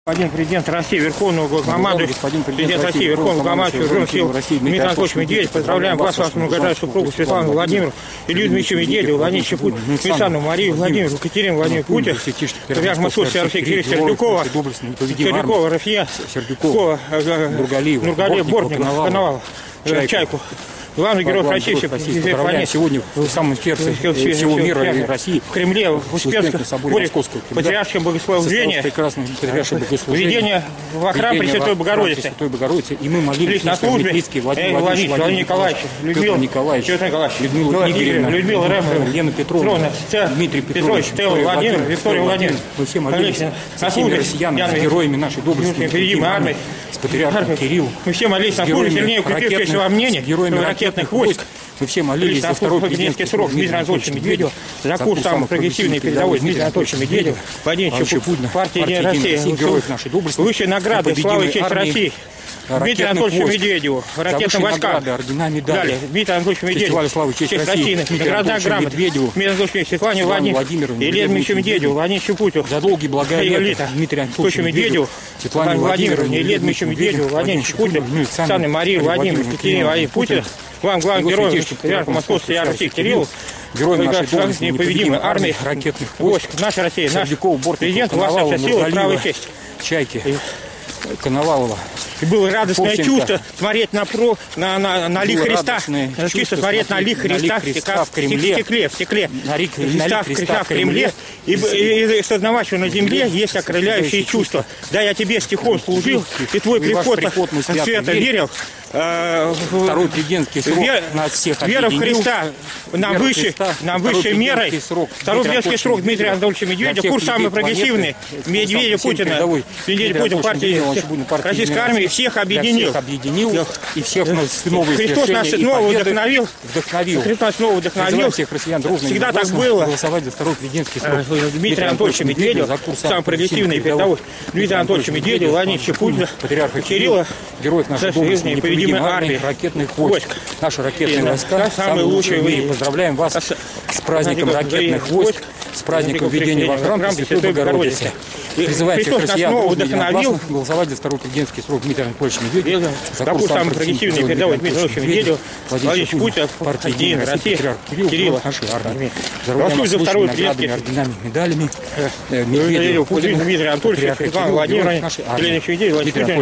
Господин президент России, Верховного Главнокомандующего, президент России, Верховного Главнокомандующего Вооруженных сил Дмитрий Анатольевич Медведев, поздравляем вас, вашу многожданную супругу Светлану Владимировну, Илью Дмитриевича Медведева, Владимира Путина, Мисану Марию Владимировну, Екатерину Владимировну Путина, патриарх Московской России Кирилла Сердюкова, Рафия, Нургалиев, Бортников, Коновалов, Чайку. Главный герой России сегодня в самом сердце всего мира и России, в Кремле, в Успенском соборе патриаршем богослужения, введение в храм Пресвятой Богородицы. И мы молились на службе Владимир Николаевич, Людмила Николаевич, Людмила Ремова, Лена Петровна, Дмитрий Петрович, Владимир, Виктория Владимировна. Мы все молились со всеми россиянами, с героями нашей доблестной армии, с патриархом Кириллом. Мы все молились на службе, сильнее укрепившегося во мнении, героями ракетных войск. Мы все молились за второй президентский срок Дмитрия Анатольевича Медведева, за курс самый прогрессивный передовой Дмитрия Анатольевича Медведева, Владимир Путина, партия «Единая Россия», высшие награды, слава и честь России, Дмитрию Анатольевичу Медведеву, ракетным войскам, далее, Дмитрию Анатольевичу Медведеву, честь России, наградная грамота, Дмитрию Анатольевичу Светлане Владимировне, Илье Дмитриевичу Медведеву, Владимиру Путину, за долгие блага Дмитрию Анатольевичу Медведеву, Светлане Владимировне, Илье Дмитриевичу Медведеву, Владимиру Путину, Оксане Марии Владимировне, Екатерине Владимировне Путину, вам, главным героем патриарха Московской России Кириллу, героем нашей доблестной непобедимой армии, ракетных войск, наша Россия, наш президент, ваша сила, право и честь. Чайки, Коновалова. И было радостное чувство смотреть на лик Христа, чувство смотреть на лик Христа в Кремле, в стекле, на лик Христа в Кремле, и сознавать, что на земле есть окрыляющие чувства. Да, я тебе стихом служил, и твой приход мы свято верил. Второй президентский срок нас всех вера в Христа нам выше мерой. Второй президентский срок Дмитрия Анатольевича Медведева, курс самый прогрессивный, Медведев Путина, партии российской армии, всех объединил. И всех новые Христос нас снова вдохновил. Христос нас снова вдохновил. Всех россиян дружно всегда так было. Голосовать за второй президентский срок Дмитрия Анатольевича Медведева, самый прогрессивный передовой. Дмитрия Анатольевича Медведева, Владимира Путина, патриарха Кирилла, героев нашей доблестной непобедимой армии, ракетных войск. Наши ракетные войска самые лучшие в мире. Поздравляем вас с праздником ракетных войск, с праздником введения во храм Пресвятой Богородицы. Призываем всех россиян голосовать за второй президентский срок Дмитрия Анатольевича Медведева, за курс самый прогрессивный передовой Дмитрия Анатольевича Медведева, Владимир Путин, партия «Единая Россия», Кирилла, нашей армии. Голосуй за второй президентский орденами, медалями. Медведев, Дмитрий Анатольевич, Светлана Владимировна, Елена Медведева,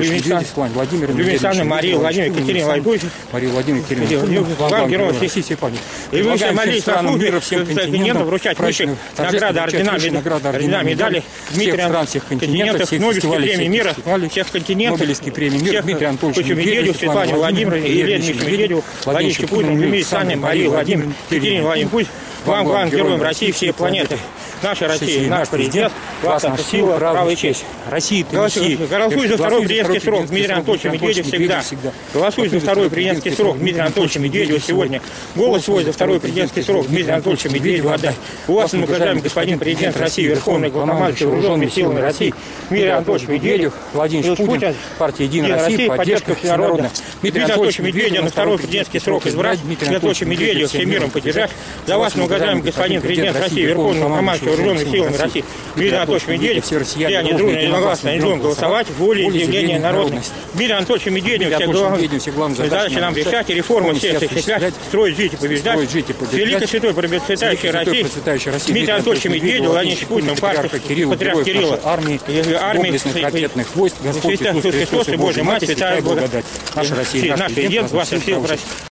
Владимир Путин, Мария Владимировна, Екатерина Владимировна, Мария Владимировна, Екатерина, главный герой всей памяти. И вы все молились на службе, всем континентам вручать высшие награды, ордена, медали Дмитрия всех континентов, Нобелевские премии мира, всех континентов, Нобелевские премии мира, Дмитрий Анатольевич Медведев, Светлане Владимировне, Илье Дмитриевичу Медведеву, Владимиру Путину, Мисане Марии Владимировне, Екатерине Владимировне Путину, вам, главным героем России всей планеты. Наша Россия, наш президент, ваша сила, право и честь. Россия, голосуй за второй президентский срок Дмитрия Анатольевича Медведева всегда. Голосуй за второй президентский срок Дмитрия Анатольевича Медведева сегодня. Голос свой за второй президентский срок Дмитрия Анатольевича Медведева отдай. У вас, уважаемый господин президент России, Верховный Главнокомандующий Вооруженными силами России, Дмитрий Анатольевич Медведев, Владимир Путин, партия «Единая Россия», поддержка всенародная. Дмитрий Анатольевич Медведев на второй президентский срок избрать, Дмитрия Анатольевича Медведева всем миром поддержать. За вас, уважаемый господин президент России, Верховный Главнокомандующий Вооруженными силами России, Дмитрий Анатольевич Медведев, все они дружно, единогласно, не должен голосовать, волеизъявление народное. Дмитрий Анатольевич Медведев, все главные задачи нам решать, и реформы все осуществлять, строить, жить и побеждать. Великой святой процветающей России, Дмитрий Анатольевич Медведев, Владимир Путин, патриарх Кирилла, армии, ракетных войск, Господь Иисус Христос и Божья Мать, святая благодать. Наша Россия, наш президент, ваша сила.